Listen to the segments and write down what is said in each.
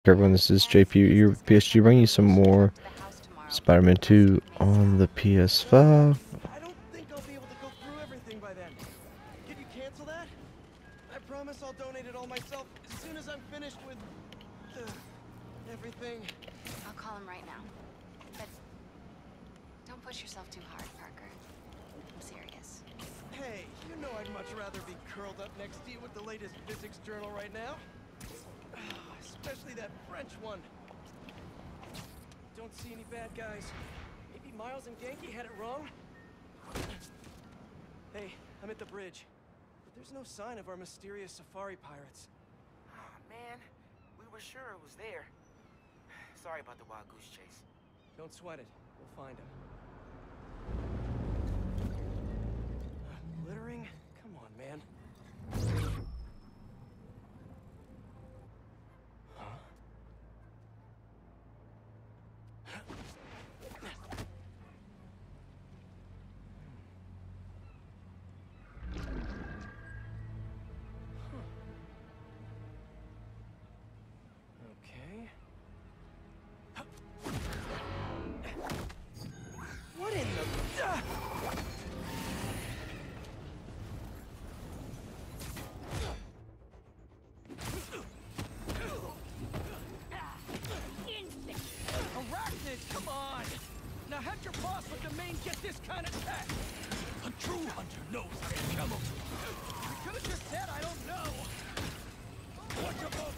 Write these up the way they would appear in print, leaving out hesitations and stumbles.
Everyone, this is JP, your PSG, bringing you some more Spider-Man 2 on the PS5. I don't think I'll be able to go through everything by then. Can you cancel that? I promise I'll donate it all myself as soon as I'm finished with everything. I'll call him right now. But don't push yourself too hard, Parker. I'm serious. Hey, you know I'd much rather be curled up next to you with the latest physics journal right now. Especially that French one. Don't see any bad guys. Maybe Miles and Genki had it wrong? Hey, I'm at the bridge. But there's no sign of our mysterious safari pirates. Oh, man. We were sure it was there. Sorry about the wild goose chase. Don't sweat it. We'll find him. Littering? Come on, man. Okay. What in the... Arachnid, come on! Now have your boss with the main get this kind of tech! A true hunter knows how to camouflage. You could have just said I don't know! What about...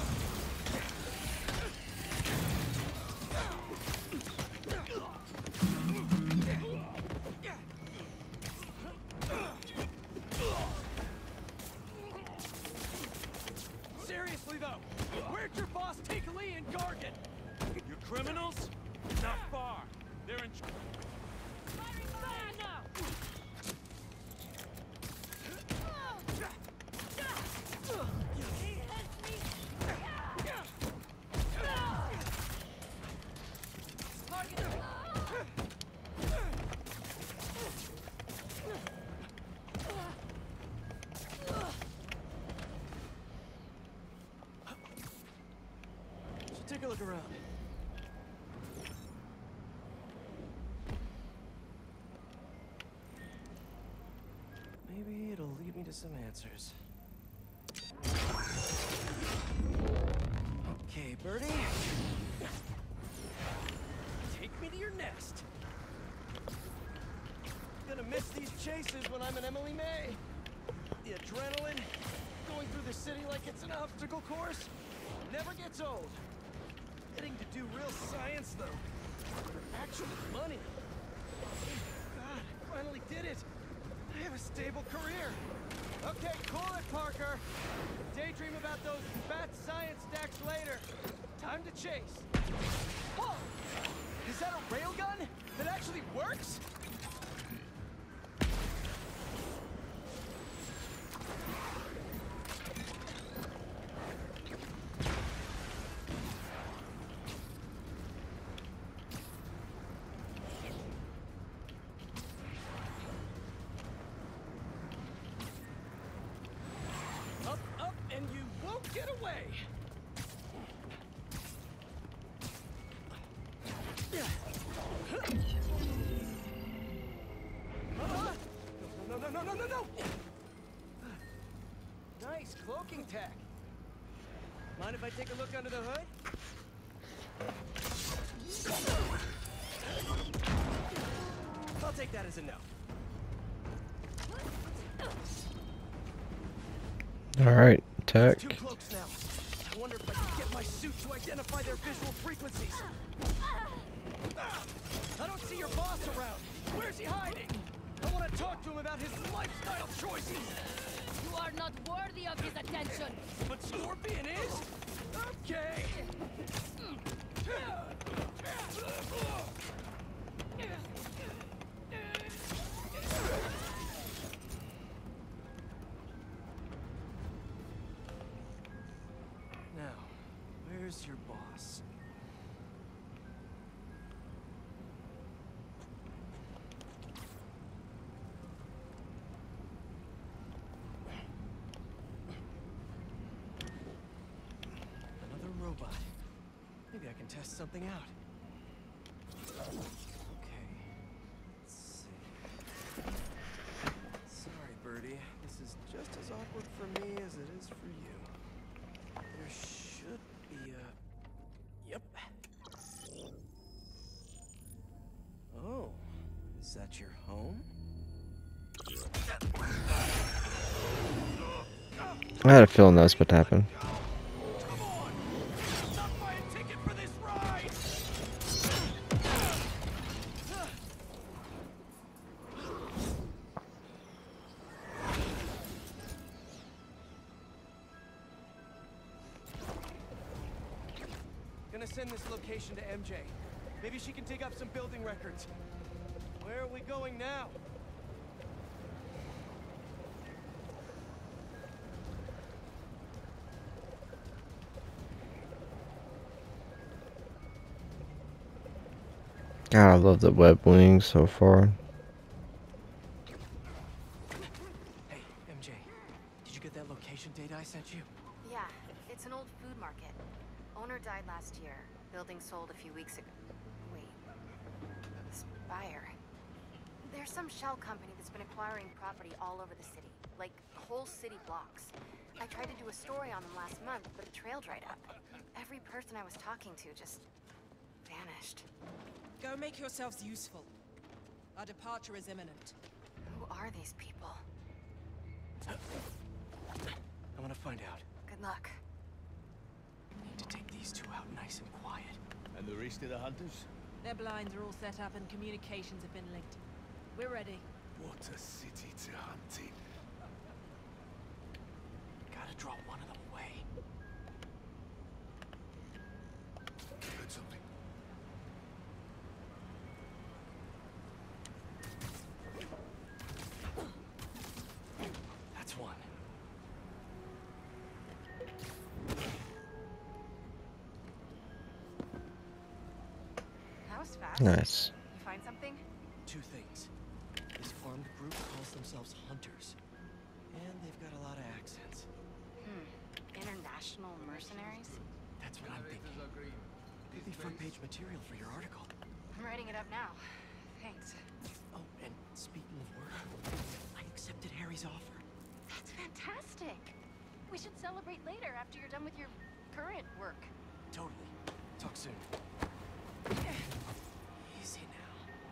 Seriously though, where'd your boss take Lee and Gargan? You criminals? Not far. They're in... Firing fire now! Take a look around. Maybe it'll lead me to some answers. Okay, Birdie. Take me to your nest. Gonna miss these chases when I'm an Emily May. The adrenaline, going through the city like it's an obstacle course, never gets old. Getting to do real science, though. For actual money. God, I finally did it. I have a stable career. Okay, cool it, Parker. Daydream about those fat science stacks later. Time to chase. Whoa! Is that a railgun that actually works? Up, and you won't get away! No! Nice cloaking tech. Mind if I take a look under the hood? I'll take that as a no. Alright, tech. Two cloaks now. I wonder if I can get my suit to identify their visual frequencies. I don't see your boss around. Where's he hiding? I want to talk to him about his lifestyle choices. You are not worthy of his attention! But Scorpion is? Okay. Now, where's your boss? robot. and test something out. Okay. Let's see. Sorry, Birdie. This is just as awkward for me as it is for you. There should be a... Yep. Oh, is that your home? I had a feeling that was about to happen. Come on! Not buy a ticket for this ride! Gonna send this location to MJ. Maybe she can dig up some building records. Where are we going now? God, I love the web wings so far. Hey, MJ. Did you get that location data I sent you? Yeah, it's an old food market. Owner died last year. Building sold a few weeks ago. Wait. Spire. There's some shell company that's been acquiring property all over the city. Like, whole city blocks. I tried to do a story on them last month, but the trail dried up. Every person I was talking to just... vanished. Go make yourselves useful. Our departure is imminent. Who are these people? I want to find out. Good luck. Need to take these two out nice and quiet. And the rest of the hunters? Their blinds are all set up and communications have been linked. We're ready. What a city to hunt in. Gotta draw one of them away. Heard something. That's one. That was fast. Nice. You find something? Two things. This armed group calls themselves Hunters. And they've got a lot of accents. International mercenaries? That's what I'm thinking. Could be front page material for your article. I'm writing it up now. Thanks. Oh, and speaking of work, I accepted Harry's offer. That's fantastic. We should celebrate later after you're done with your current work. Totally. Talk soon. Easy now.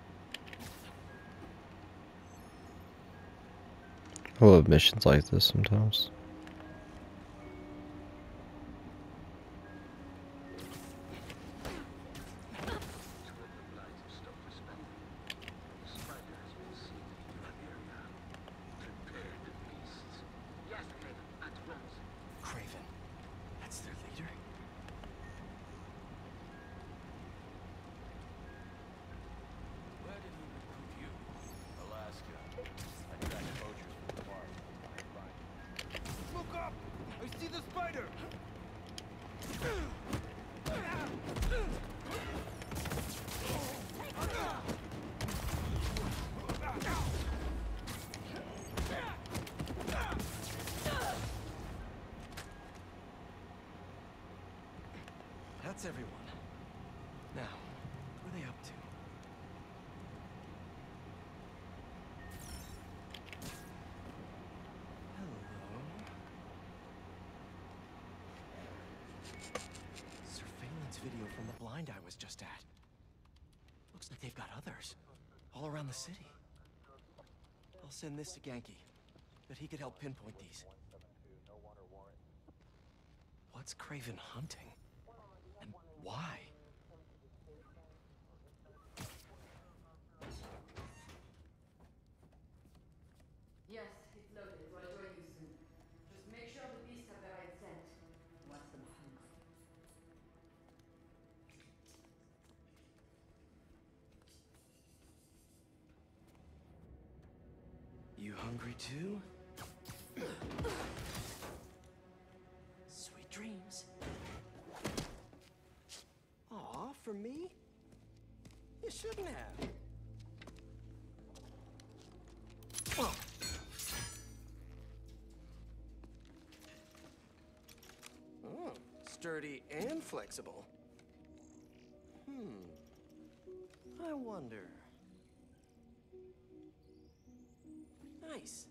I love missions like this sometimes. Craven. That's their leader? Where did he recruit you? Alaska. I tracked poachers from the farm. Look up! I see the spider! That's everyone. Now, what are they up to? Hello. Surveillance video from the blind I was just at. Looks like they've got others. All around the city. I'll send this to Genki. Bet he could help pinpoint these. What's Craven hunting? And why? Yes, it's loaded. It will join you soon. Just make sure the beasts have the right scent. Watch them hunt. You hungry too? Sweet dreams. Aw, for me? You shouldn't have. Oh. Oh, sturdy and flexible. I wonder. Nice.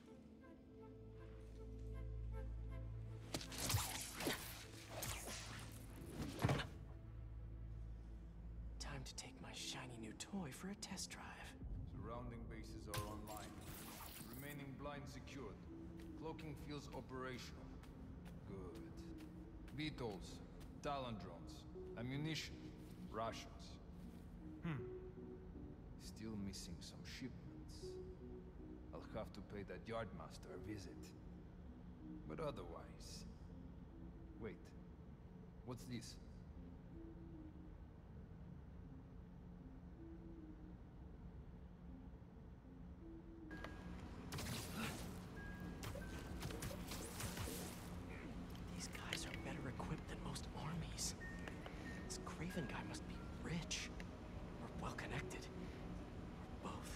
Time to take my shiny new toy for a test drive. Surrounding bases are online. Remaining blind secured. Cloaking fields operational. Good. Beetles, Talon drones, ammunition, rations. Still missing some shipments. I'll have to pay that yardmaster a visit. But otherwise... Wait. What's this? These guys are better equipped than most armies. This Kraven guy must be rich. Or well connected. Or both.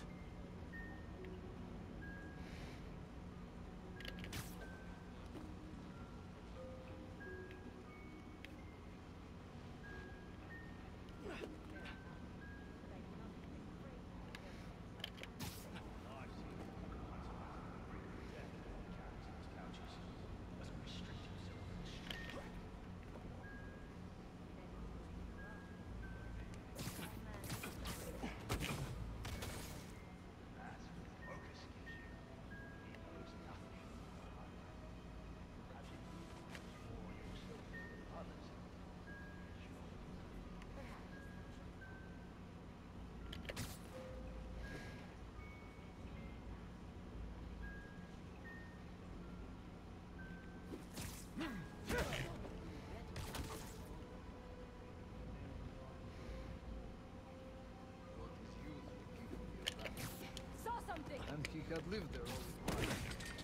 Saw something! And he had lived there all his life.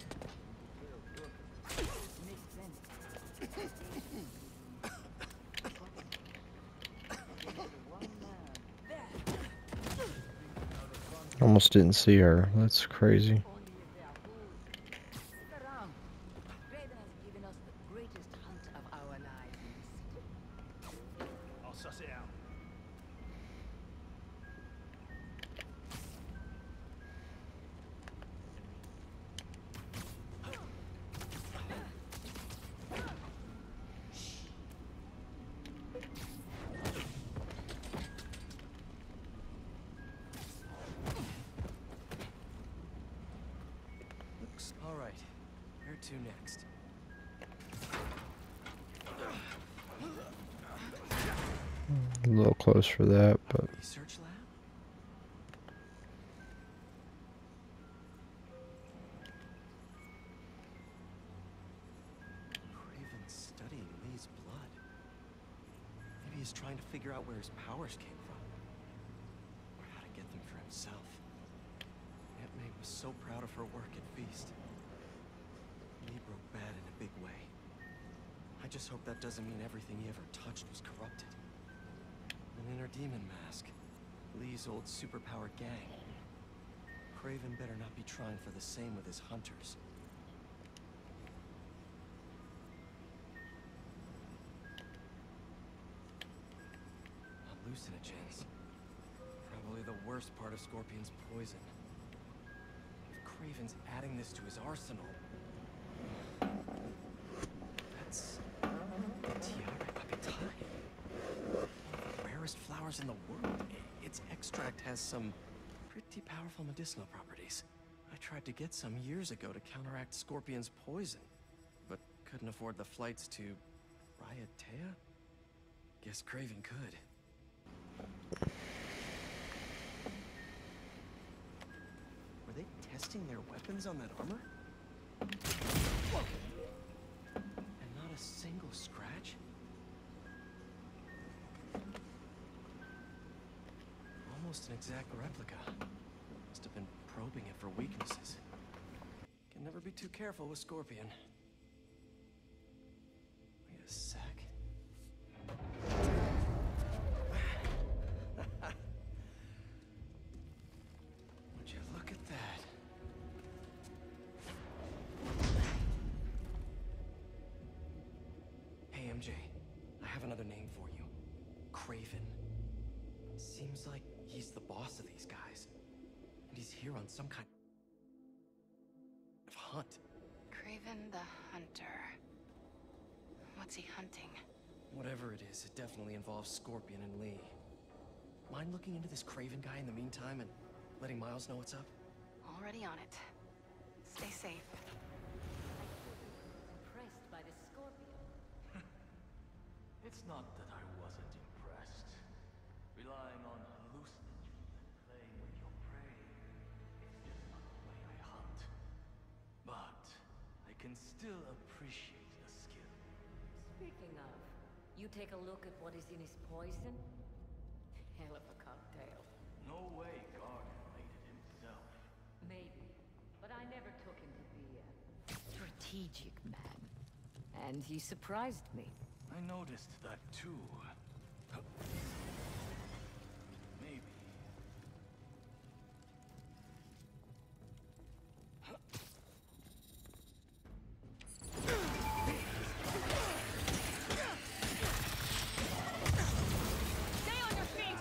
Makes sense. Almost didn't see her. That's crazy. Look around. Kraven has given us the greatest hunt of our lives in the city. I'll suss it out. All right, where to next? A little close for that, but Research lab? Kraven's studying Lee's blood. Maybe he's trying to figure out where his powers came from. Or how to get them for himself. Aunt May was so proud of her work at Feast. Lee broke bad in a big way. I just hope that doesn't mean everything he ever touched was corrupted. An inner demon mask. Lee's old superpowered gang. Kraven better not be trying for the same with his hunters. Hallucinogens. Probably the worst part of Scorpion's poison. If Kraven's adding this to his arsenal... That's... Tiara Capitale. One of the rarest flowers in the world. Its extract has some pretty powerful medicinal properties. I tried to get some years ago to counteract Scorpion's poison, but couldn't afford the flights to Raiatea? Guess Kraven could. Were they testing their weapons on that armor? And not a single scratch? Almost an exact replica. Must have been probing it for weaknesses. Can never be too careful with Scorpion. Wait a sec. Would you look at that? Hey, MJ. I have another name for you. Kraven. Seems like he's the boss of these guys. And he's here on some kind of hunt. Kraven the Hunter. What's he hunting? Whatever it is, it definitely involves Scorpion and Lee. Mind looking into this Kraven guy in the meantime and letting Miles know what's up? Already on it. Stay safe. Impressed by the Scorpion. It's not that I wasn't impressed. Relying on hallucinogens and playing with your prey, it's just not the way I hunt. But I can still appreciate the skill. Speaking of, you take a look at what is in his poison? Hell of a cocktail. No way Gardner made it himself. Maybe, but I never took him to be a strategic man. And he surprised me. I noticed that too. Maybe. Stay on your feet!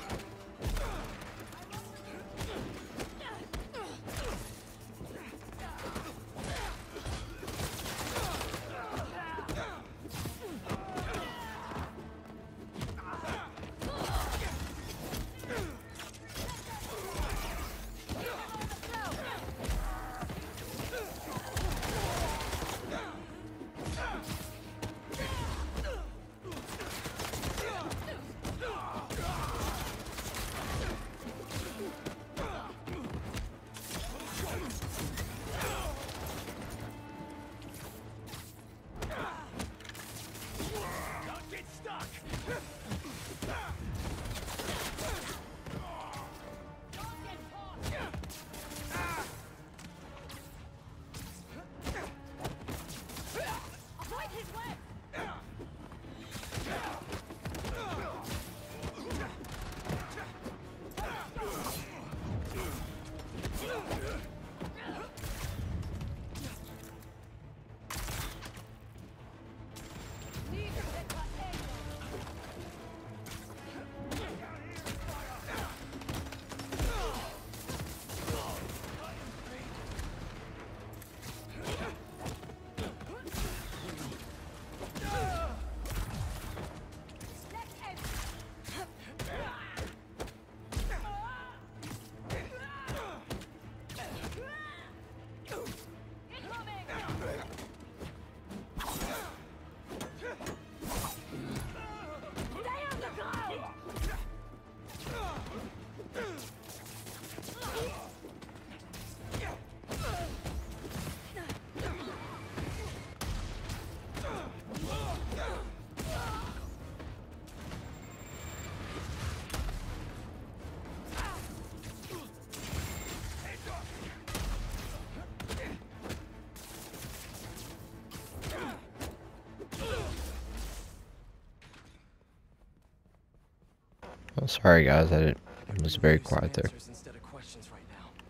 Oh, sorry guys, it was very quiet there. Instead of questions right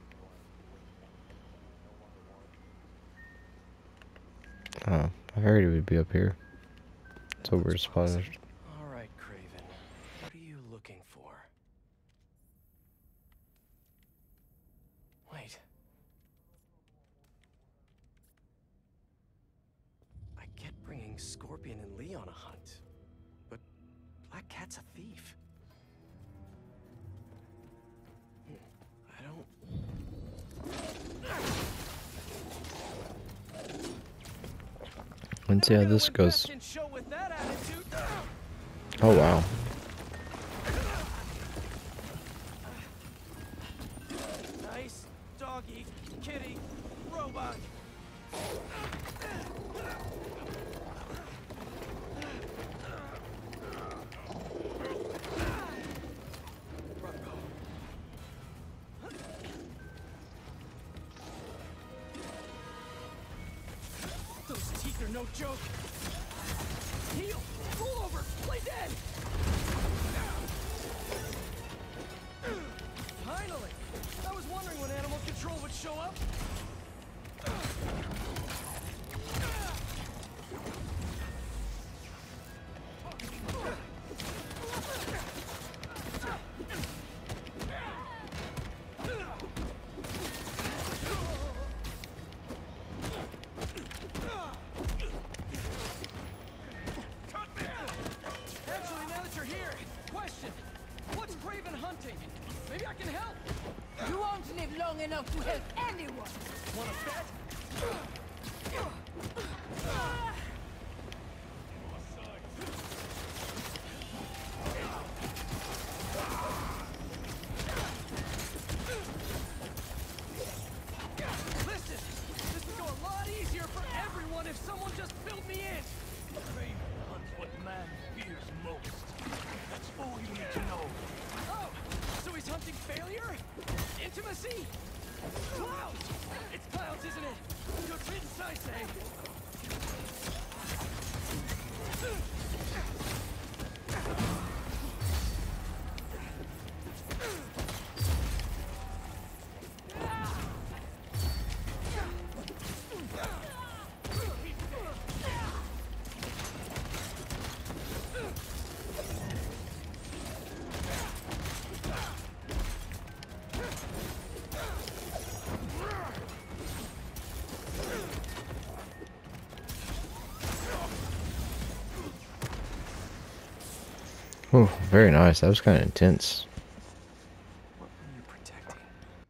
now. Oh, I heard he would be up here. So we're spotted. All right, Kraven. What are you looking for? Wait. I get bringing Scorpion and Lee on a hunt, but Black Cat's a thief. I don't... Let's see how this goes. Oh wow. Nice doggy, kitty, robot. Those teeth are no joke. Heel, roll over, play dead. Finally! I was wondering when animal control would show up. Kraven hunting. Maybe I can help. You won't live long enough to help anyone! Want to bet? Listen, this would go a lot easier for everyone if someone just filled me in. Craven hunts what man fears most. That's all you need to know. Oh, so he's hunting failure? Intimacy? Clouds! It's clouds, isn't it? Good riddance, I say. Oh, very nice. That was kind of intense. What were you protecting?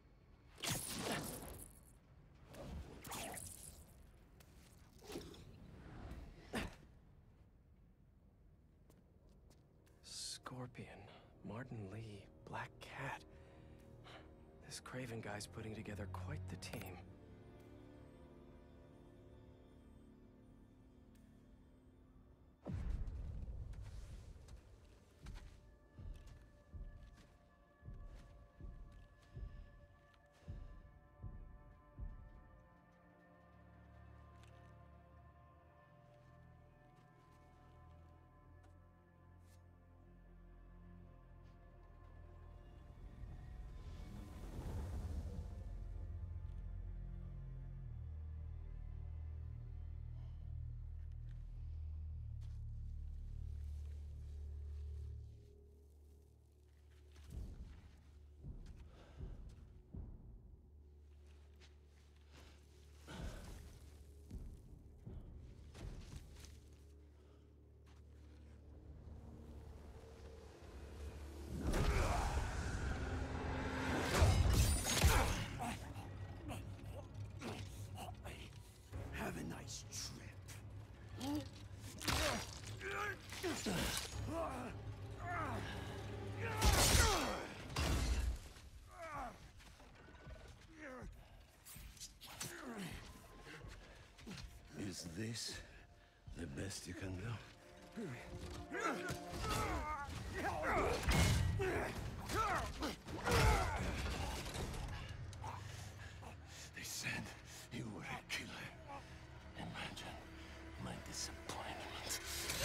Scorpion, Martin Lee, Black Cat. This Kraven guy's putting together quite the team. Have a nice trip. Is this the best you can do? They said you were a killer. Imagine my disappointment.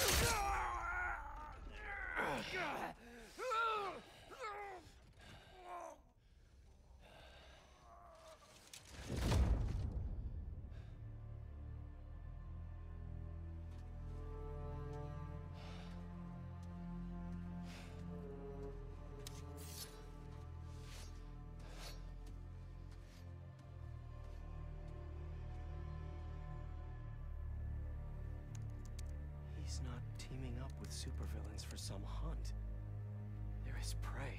He's not teaming up with supervillains for some hunt. There is prey.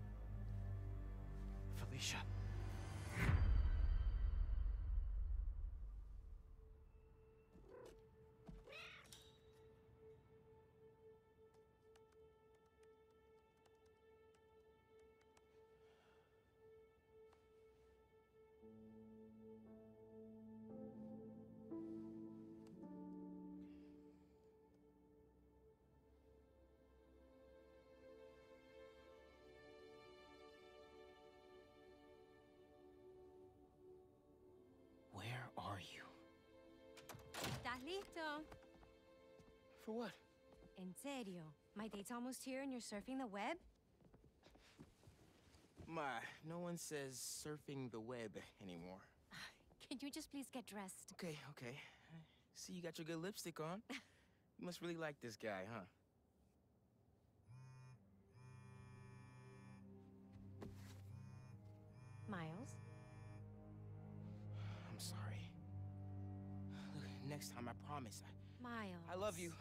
Felicia. Where are you? ¿Estás listo? For what? En serio? My date's almost here and you're surfing the web? My, no one says surfing the web anymore. Can you just please get dressed? Okay, okay. See, you got your good lipstick on. You must really like this guy, huh? Miles? I'm sorry. Look, next time, I promise. Miles. I love you.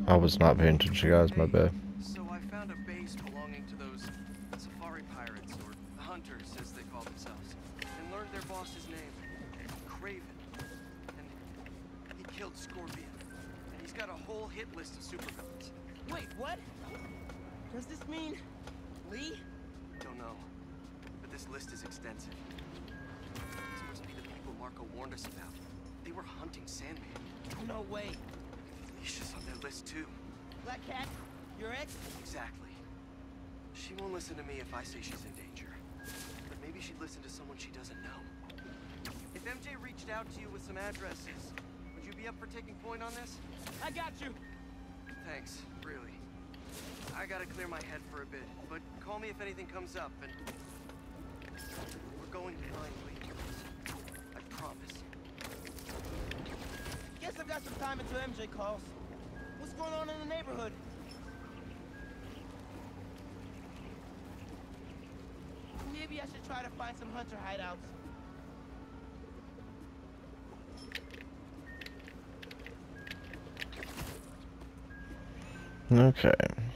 I was not paying attention, guys. My bad. So I found a base belonging to those safari pirates, or hunters as they call themselves, and learned their boss's name, Kraven. And he killed Scorpion. And he's got a whole hit list of supervillains. Wait, what? Does this mean Lee? Don't know, but this list is extensive. These must be the people Marco warned us about. They were hunting Sandman. No way. He's on their list too. Black Cat, your ex? Exactly. She won't listen to me if I say she's in danger. But maybe she'd listen to someone she doesn't know. If MJ reached out to you with some addresses, would you be up for taking point on this? I got you. Thanks, really. I gotta clear my head for a bit, but call me if anything comes up, and we're going to find Lee. I promise. Guess I've got some time until MJ calls. What's going on in the neighborhood? Maybe I should try to find some hunter hideouts. Okay.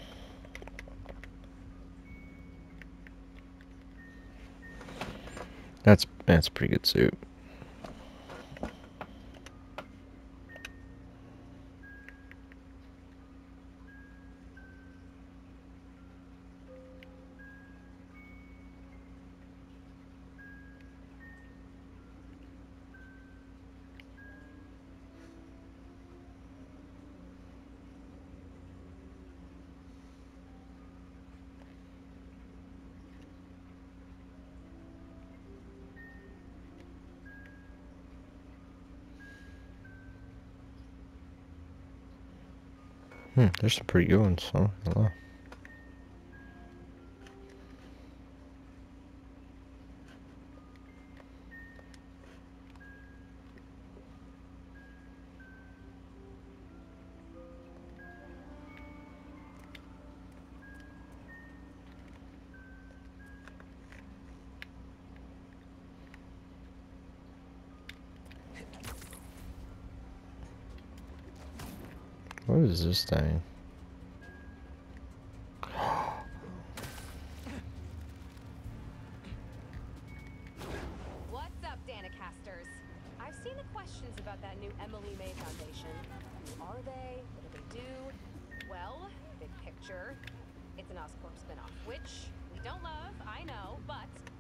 That's a pretty good suit. There's some pretty good ones, huh? Hello. What is this thing? What's up, Danicasters? I've seen the questions about that new Emily May Foundation. Who are they? What do they do? Well, big picture, it's an Oscorp spinoff, which we don't love, I know, but...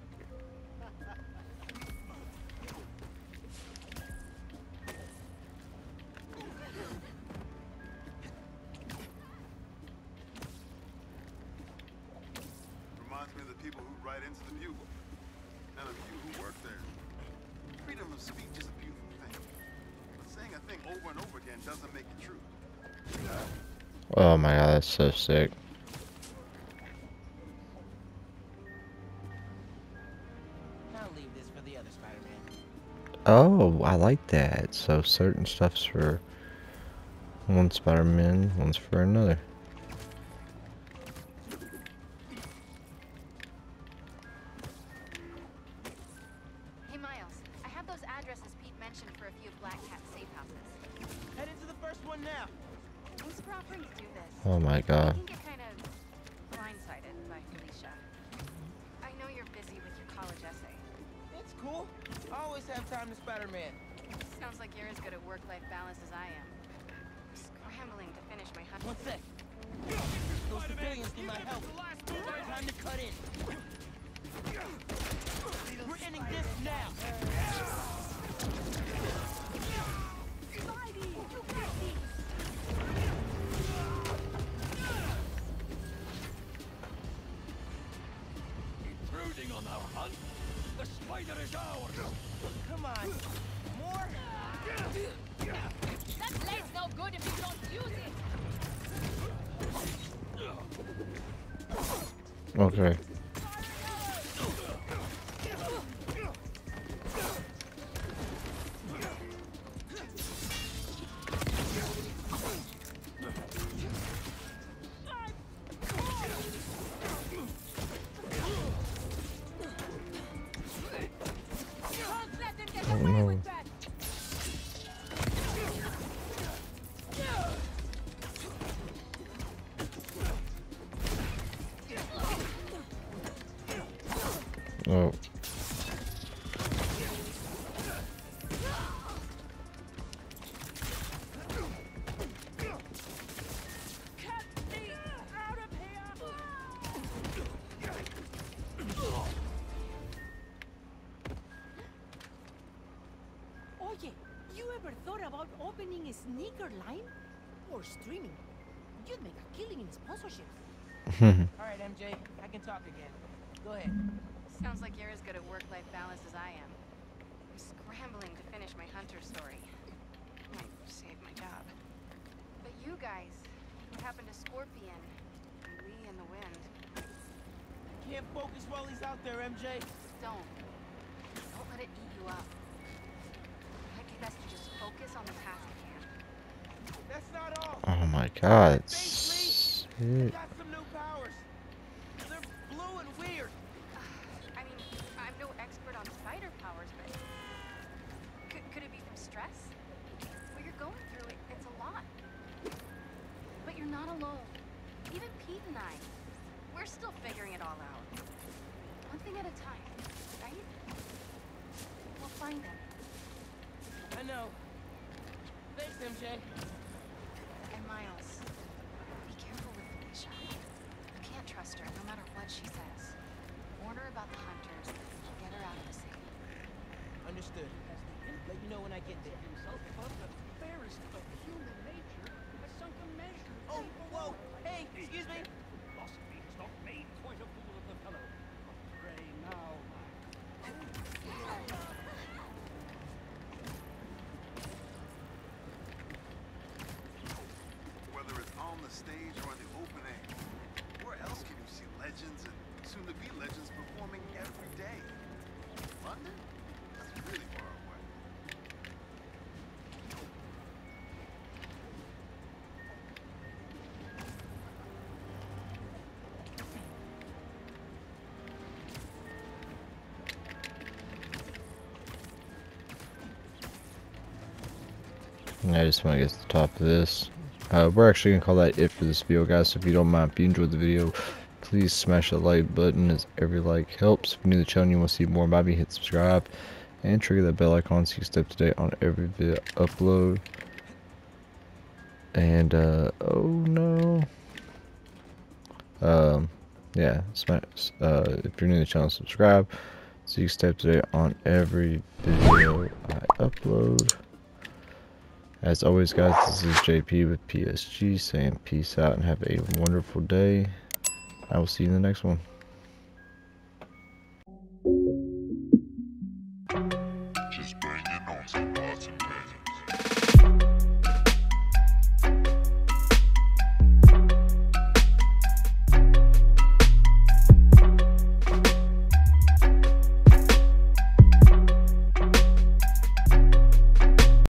Reminds me of the people who write into the Bugle, and of you who work there. Freedom of speech is a beautiful thing, but saying a thing over and over again doesn't make it true. Oh my god, that's so sick. I'll leave this for the other Spider-Man. Oh, I like that. So certain stuff's for one Spider-Man, one's for another. Hey, Miles. I have those addresses Pete mentioned for a few Black Cat safe houses. Head into the first one now. Thanks for offering to do this. Oh my god. I can get kind of blindsided by Felicia. I know you're busy with your college essay. It's cool. I always have time to Spider-Man. Sounds like you're as good at work-life balance as I am. I'm scrambling to finish my hunt. One sec. Those civilians need my help. Time to cut in. We're ending this now. Spidey, you got these. Intruding on our hunt? The spider is ours! Come on. More? That blade's no good if you don't use it! Okay. Oh no. ever thought about opening a sneaker line? Or streaming? You'd make a killing in sponsorships. Alright, MJ, I can talk again. Go ahead. Sounds like you're as good at work-life balance as I am. I'm scrambling to finish my hunter story. Might save my job. But you guys, what happened to Scorpion? And Lee and the Wind? Can't focus while he's out there, MJ. Don't let it eat you up. Might be best to just focus on the task at hand. That's not all. Oh my god. Face, Lee. I got some new powers. They're blue and weird. I mean, I'm no expert on spider powers, but could it be from stress? What you're going through, it's a lot. But you're not alone. Even Pete and I, we're still figuring it all out. One thing at a time, right? We'll find him. I know. Thanks, MJ. And Miles, be careful with Felicia. You can't trust her, no matter what she says. Warn her about the hunters, and get her out of the city. Understood. Let you know when I get there. Fairest of human nature has sunk a measure. Oh, whoa! Hey, excuse me! Philosophy has not made quite a fool of the fellow. Pray now. Whether it's on the stage or in the open air, where else can you see legends and soon-to-be legends performing every day? London? That's really far away. I just want to get to the top of this. We're actually going to call that it for this video, guys. So if you don't mind, if you enjoyed the video, please smash that like button, as every like helps. If you're new to the channel and you want to see more about me, hit subscribe and trigger that bell icon so you stay up to date on every video upload. And oh no, yeah, smash. If you're new to the channel, subscribe so you stay up to date on every video I upload. As always, guys, this is JP with PSG saying peace out and have a wonderful day. I will see you in the next one.